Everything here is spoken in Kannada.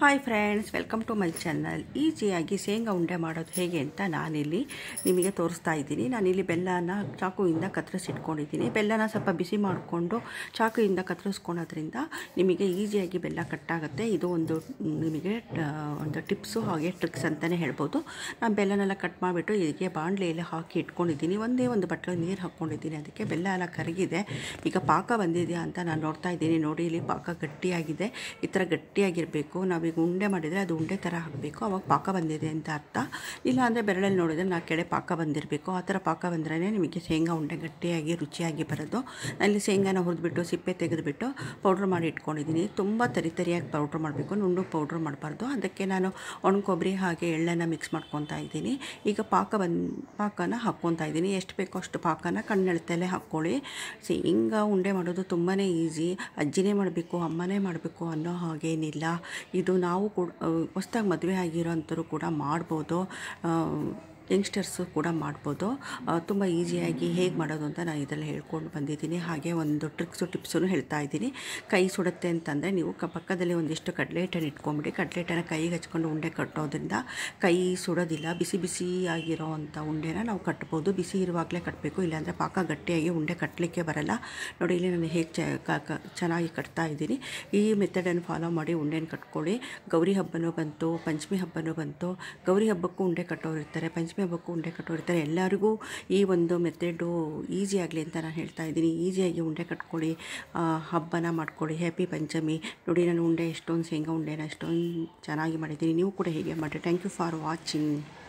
Hi friends, welcome to my channel. ಈಸಿಯಾಗಿ ಶೇಂಗಾ ಉಂಡೆ ಮಾಡೋದು ಹೇಗೆ ಅಂತ ನಾನಿಲ್ಲಿ ನಿಮಗೆ ತೋರಿಸ್ತಾ ಇದ್ದೀನಿ. ನಾನಿಲ್ಲಿ ಬೆಲ್ಲನ ಚಾಕುವಿಂದ ಕತ್ತರಿಸಿಟ್ಕೊಂಡಿದ್ದೀನಿ. ಬೆಲ್ಲನ ಸ್ವಲ್ಪ ಬಿಸಿ ಮಾಡಿಕೊಂಡು ಚಾಕುವಿಂದ ಕತ್ತರಿಸ್ಕೊಳೋದ್ರಿಂದ ನಿಮಗೆ ಈಸಿಯಾಗಿ ಬೆಲ್ಲ ಕಟ್ಟಾಗುತ್ತೆ. ಇದು ನಿಮಗೆ ಒಂದು ಟಿಪ್ಸು ಹಾಗೆ ಟ್ರಿಕ್ಸ್ ಅಂತಲೇ ಹೇಳ್ಬೋದು. ನಾನು ಬೆಲ್ಲನೆಲ್ಲ ಕಟ್ ಮಾಡಿಬಿಟ್ಟು ಇದಕ್ಕೆ ಬಾಣಲೆಯಲ್ಲಿ ಹಾಕಿ ಇಟ್ಕೊಂಡಿದ್ದೀನಿ. ಒಂದೇ ಒಂದು ಬಟ್ಲು ನೀರು ಹಾಕ್ಕೊಂಡಿದ್ದೀನಿ. ಅದಕ್ಕೆ ಬೆಲ್ಲ ಎಲ್ಲ ಕರಗಿದೆ. ಈಗ ಪಾಕ ಬಂದಿದೆಯಾ ಅಂತ ನಾನು ನೋಡ್ತಾ ಇದ್ದೀನಿ. ನೋಡಿ, ಇಲ್ಲಿ ಪಾಕ ಗಟ್ಟಿಯಾಗಿದೆ. ಈ ಥರ ಗಟ್ಟಿಯಾಗಿರಬೇಕು. ನಾವೀಗ ಉಂಡೆ ಮಾಡಿದರೆ ಅದು ಉಂಡೆ ಥರ ಹಾಕಬೇಕು, ಅವಾಗ ಪಾಕ ಬಂದಿದೆ ಅಂತ ಅರ್ಥ. ಇಲ್ಲ ಅಂದರೆ ಬೆರಳಲ್ಲಿ ನೋಡಿದರೆ ನಾ ಕೆಡೆ ಪಾಕ ಬಂದಿರಬೇಕು. ಆ ಥರ ಪಾಕ ಬಂದ್ರೇ ನಿಮಗೆ ಶೇಂಗಾ ಉಂಡೆ ಗಟ್ಟಿಯಾಗಿ ರುಚಿಯಾಗಿ ಬರೋದು. ಅಲ್ಲಿ ಶೇಂಗಾನ ಹುರಿದ್ಬಿಟ್ಟು ಸಿಪ್ಪೆ ತೆಗೆದುಬಿಟ್ಟು ಪೌಡ್ರ್ ಮಾಡಿ ಇಟ್ಕೊಂಡಿದ್ದೀನಿ. ತುಂಬ ತರಿಯಾಗಿ ಪೌಡ್ರ್ ಮಾಡಬೇಕು, ನುಣ್ಣಗೆ ಪೌಡ್ರ್ ಮಾಡಬಾರ್ದು. ಅದಕ್ಕೆ ನಾನು ಒಣ ಕೊಬ್ಬರಿ ಹಾಗೆ ಎಳ್ಳನ್ನು ಮಿಕ್ಸ್ ಮಾಡ್ಕೊತಾ ಇದ್ದೀನಿ. ಈಗ ಪಾಕನ ಹಾಕ್ಕೊತಾ ಇದ್ದೀನಿ. ಎಷ್ಟು ಬೇಕೋ ಅಷ್ಟು ಪಾಕನ ಕಣ್ಣೆಳ್ತಲ್ಲೇ ಹಾಕ್ಕೊಳ್ಳಿ. ಶೇಂಗಾ ಉಂಡೆ ಮಾಡೋದು ತುಂಬಾ ಈಸಿ. ಅಜ್ಜಿನೇ ಮಾಡಬೇಕು, ಅಮ್ಮನೇ ಮಾಡಬೇಕು ಅನ್ನೋ ಹಾಗೇನಿಲ್ಲ. ಇದು ನಾವು ಕೂಡ ಹೊಸ್ದಾಗಿ ಮದುವೆ ಆಗಿರೋಂಥವ್ರು ಕೂಡ ಮಾಡ್ಬೋದು, ಯಂಗ್ಸ್ಟರ್ಸು ಕೂಡ ಮಾಡ್ಬೋದು. ತುಂಬ ಈಸಿಯಾಗಿ ಹೇಗೆ ಮಾಡೋದು ಅಂತ ನಾನು ಇದರಲ್ಲಿ ಹೇಳ್ಕೊಂಡು ಬಂದಿದ್ದೀನಿ. ಹಾಗೆ ಒಂದು ಟಿಪ್ಸು ಹೇಳ್ತಾ ಇದ್ದೀನಿ. ಕೈ ಸುಡುತ್ತೆ ಅಂತಂದರೆ ನೀವು ಪಕ್ಕದಲ್ಲಿ ಒಂದಿಷ್ಟು ಕಡಲೆ ಹಿಟ್ಟನ್ನು ಇಟ್ಕೊಂಬಿಡಿ. ಕಡಲೆ ಹಿಟ್ಟನ್ನು ಕೈಗೆ ಹಚ್ಕೊಂಡು ಉಂಡೆ ಕಟ್ಟೋದ್ರಿಂದ ಕೈ ಸುಡೋದಿಲ್ಲ. ಬಿಸಿ ಆಗಿರೋ ಅಂಥ ಉಂಡೆನ ನಾವು ಕಟ್ಬೋದು. ಬಿಸಿ ಇರುವಾಗಲೇ ಕಟ್ಟಬೇಕು, ಇಲ್ಲಾಂದರೆ ಪಾಕ ಗಟ್ಟಿಯಾಗಿ ಉಂಡೆ ಕಟ್ಟಲಿಕ್ಕೆ ಬರಲ್ಲ. ನೋಡಿ, ಇಲ್ಲಿ ನಾನು ಹೇಗೆ ಚೆನ್ನಾಗಿ ಕಟ್ತಾ ಇದ್ದೀನಿ. ಈ ಮೆಥಡನ್ನು ಫಾಲೋ ಮಾಡಿ ಉಂಡೆನ ಕಟ್ಕೊಳ್ಳಿ. ಗೌರಿ ಹಬ್ಬನೂ ಬಂತು, ಪಂಚಮಿ ಹಬ್ಬನೂ ಬಂತು. ಗೌರಿ ಹಬ್ಬಕ್ಕೂ ಉಂಡೆ ಕಟ್ಟೋರು ಇರ್ತಾರೆ, ಪಂಚಮಿ ಹಬ್ಬಕ್ಕೂ ಉಂಡೆ ಕಟ್ಟೋರಿರ್ತಾರೆ. ಎಲ್ಲರಿಗೂ ಈ ಒಂದು ಮೆಥಡು ಈಸಿ ಆಗಲಿ ಅಂತ ನಾನು ಹೇಳ್ತಾ ಇದ್ದೀನಿ. ಈಸಿಯಾಗಿ ಉಂಡೆ ಕಟ್ಕೊಳ್ಳಿ, ಹಬ್ಬನ ಮಾಡ್ಕೊಳ್ಳಿ. ಹ್ಯಾಪಿ ಪಂಚಮಿ. ನೋಡಿ, ನಾನು ಉಂಡೆ ಶೇಂಗಾ ಉಂಡೆನ ಎಷ್ಟೊಂದು ಚೆನ್ನಾಗಿ ಮಾಡಿದ್ದೀನಿ. ನೀವು ಕೂಡ ಹೀಗೆ ಮಾಡಿ. Thank you for watching.